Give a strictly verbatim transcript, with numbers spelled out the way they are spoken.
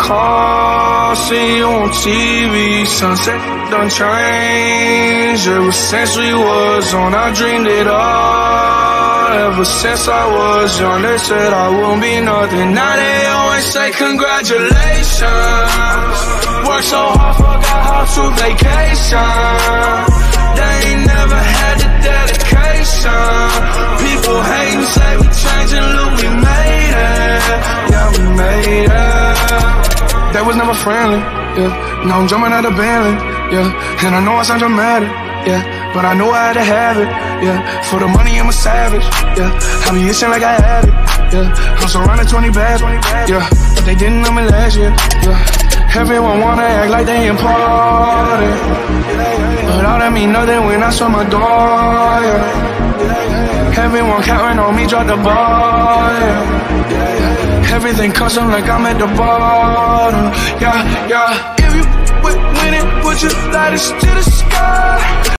car, see you on T V. Sunset done changed. Ever since we was on, I dreamed it all. Ever since I was young, they said I wouldn't be nothing. Now they always say congratulations. Worked so hard, forgot how to vacation. They ain't never had the dedication. People hating, say we changing, look, we made it. Yeah, we made it. They was never friendly, yeah. Now I'm jumping out of Bentley, yeah. And I know I sound dramatic, yeah. But I know I had to have it, yeah. For the money, I'm a savage, yeah. I be itching like I have it, yeah. I'm surrounded twenty bags, yeah. But they didn't know me last year, yeah. Everyone wanna act like they important, but all that mean nothing when I saw my door, yeah. Everyone counting on me, drop the ball, yeah. Everything custom like I'm at the bottom, yeah, yeah. If you with winning, put your lighters to the sky.